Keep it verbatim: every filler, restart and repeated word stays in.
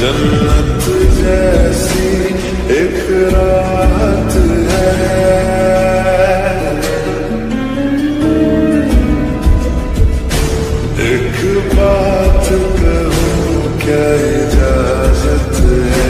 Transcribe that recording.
जन्नत जैसी एक रात है। एक बात कहूँ क्या इजाजत है?